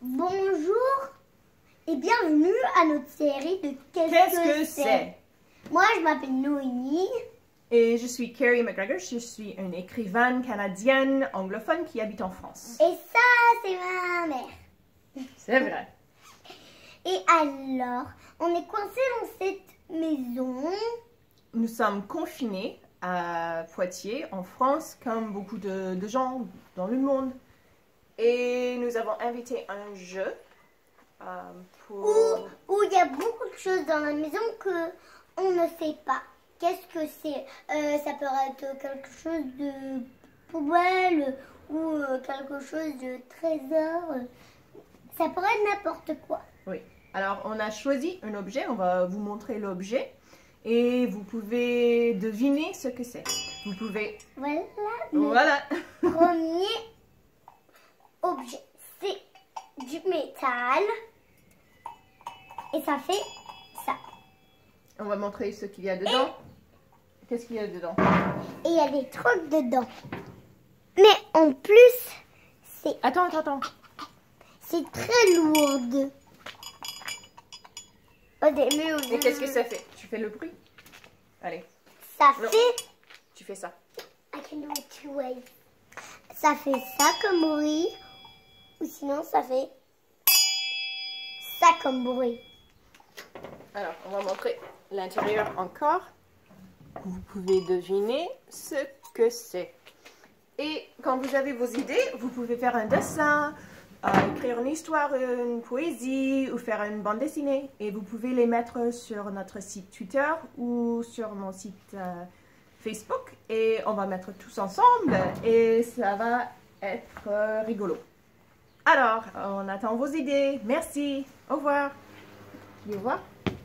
Bonjour et bienvenue à notre série de Qu'est-ce que c'est? Moi, je m'appelle Noémie. Et je suis Carrie McGregor, je suis une écrivaine canadienne anglophone qui habite en France. Et ça, c'est ma mère. C'est vrai. Et alors, on est coincés dans cette maison. Nous sommes confinés à Poitiers, en France, comme beaucoup de gens dans le monde. Et nous avons invité un jeu où il y a beaucoup de choses dans la maison que on ne sait pas. Qu'est-ce que c'est? Ça peut être quelque chose de poubelle ou quelque chose de trésor. Ça pourrait être n'importe quoi. Oui. Alors, on a choisi un objet. On va vous montrer l'objet. Et vous pouvez deviner ce que c'est. Vous pouvez... Voilà. Premier objet. C'est du métal. Et ça fait ça. On va montrer ce qu'il y a dedans. Qu'est-ce qu'il y a dedans? Et il y a des trucs dedans. Mais en plus, c'est... Attends. C'est très lourd. Et qu'est-ce que ça fait? Tu fais le bruit? Allez. Ça Non. fait... Tu fais ça. I can do it two ways. Ça fait ça comme bruit. Ou sinon, ça fait ça comme bruit. Alors, on va montrer l'intérieur encore. Vous pouvez deviner ce que c'est. Et quand vous avez vos idées, vous pouvez faire un dessin, écrire une histoire, une poésie ou faire une bande dessinée. Et vous pouvez les mettre sur notre site Twitter ou sur mon site Facebook. Et on va mettre tous ensemble et ça va être rigolo. Alors, on attend vos idées. Merci. Au revoir. Au revoir.